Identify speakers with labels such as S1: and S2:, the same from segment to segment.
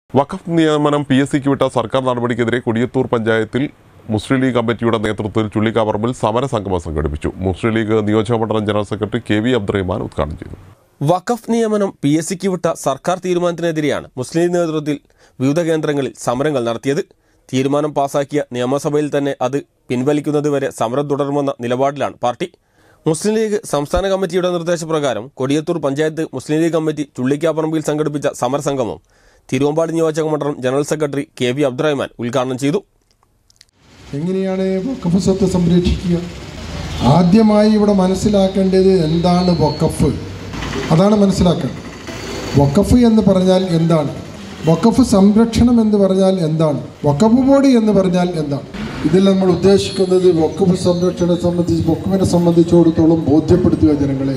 S1: വഖഫ് നിയമനം PSCക്ക് വിട്ട സർക്കാർ നടപടിക്കെതിരെ കൊടിയത്തൂർ പഞ്ചായത്തിൽ മുസ്ലിം ലീഗ് കമ്മിറ്റിയുടെ നേതൃത്വത്തിൽ ചുള്ളിക്കാപ്പറമ്പിൽ സമരസംഗമം സംഘടിപ്പിച്ചു. മുസ്ലിം ലീഗ് നിയോജകമണ്ഡലം ജനറൽ സെക്രട്ടറി KV അബ്ദുറഹ്മാൻ ഉദ്ഘാടനം ചെയ്തു.
S2: വഖഫ് നിയമനം PSCക്ക് വിട്ട സർക്കാർ തീരുമാനത്തിനെതിരെയാണ് മുസ്ലിം ലീഗ് നേതൃത്വത്തിൽ വിവിധ കേന്ദ്രങ്ങളിൽ സമരങ്ങൾ നടത്തിയത്. തീരുമാനം പാസാക്കിയ നിയമസഭയിൽ തന്നെ അത് പിൻവലിക്കുന്നതുവരെ സമരം തുടരുമെന്ന നിലപാടിലാണ് പാർട്ടി. മുസ്ലിം ലീഗ് സംസ്ഥാന കമ്മിറ്റിയുടെ നിർദ്ദേശപ്രകാരം കൊടിയത്തൂർ പഞ്ചായത്ത് മുസ്ലിം ലീഗ് കമ്മിറ്റി ചുള്ളിക്കാപ്പറമ്പിൽ സംഘടിപ്പിച്ച സമരസംഗമം തിരുവമ്പാടി നിയോജകമണ്ഡലം ജനറൽ സെക്രട്ടറി KV അബ്ദുറഹ്മാൻ ഉദ്ഘാടനം ചെയ്തു.
S3: എങ്ങനെയാണ് വഖഫ് സ്വത്ത് സംരക്ഷിക്കുക? ആദ്യമായി ഇവിടെ മനസ്സിലാക്കേണ്ടത് എന്താണ് വഖഫ്, അതാണ് മനസ്സിലാക്കേണ്ടത്. വഖഫ് എന്ന് പറഞ്ഞാൽ എന്താണ്? വഖഫ് സംരക്ഷണം എന്ന് പറഞ്ഞാൽ എന്താണ്? വഖഫ് ബോർഡ് എന്ന് പറഞ്ഞാൽ എന്താണ്? ഇതിൽ നമ്മൾ ഉദ്ദേശിക്കുന്നത് വഖഫ് സംരക്ഷണത്തെ സംബന്ധിച്ച് വഖഫിനെ സംബന്ധിച്ചിടത്തോളം ബോധ്യപ്പെടുത്തുക ജനങ്ങളെ.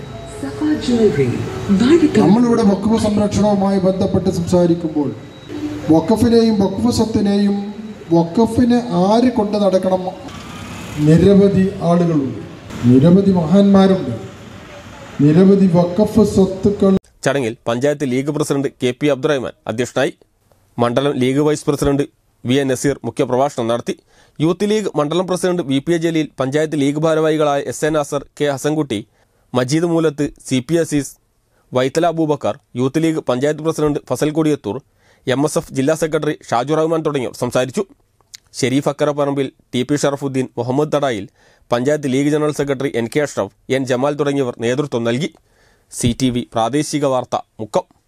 S3: നമ്മളിവിടെ വഖഫ് സംരക്ഷണവുമായി ബന്ധപ്പെട്ട് സംസാരിക്കുമ്പോൾ വഖഫിനെയും വഖഫ് സ്വത്തിനെയും വഖഫിനെ ആര് കൊണ്ട് നടക്കണം? നിരവധി ആളുകളുണ്ട്, നിരവധി മഹാന്മാരുണ്ട്, നിരവധി വഖഫ് സ്വത്തുക്കൾ.
S2: ചടങ്ങിൽ പഞ്ചായത്ത് ലീഗ് പ്രസിഡന്റ് KP അബ്ദുറഹ്മാൻ അധ്യക്ഷനായി. മണ്ഡലം League vice president VA Naseer മുഖ്യപ്രഭാഷണം നടത്തി. യൂത്ത് ലീഗ് മണ്ഡലം പ്രസിഡന്റ് VPA ജലീൽ, പഞ്ചായത്ത് ലീഗ് ഭാരവാഹികളായ SA Nasar, K Hasankutty, Majeed Moolath, CP Azeez, Vaithala Abubakar, youth League panchayat president Fasal Kodiyathur, MSF ജില്ലാ സെക്രട്ടറി ഷാജു റഹ്മാൻ തുടങ്ങിയവർ സംസാരിച്ചു. Shareef Akkaraparambil, TP Sharafuddeen, Muhammad Thadayil, panchayat League general secretary NK Ashraf, N Jamal തുടങ്ങിയവർ നേതൃത്വം നൽകി. CTV പ്രാദേശിക വാർത്ത മുക്കം.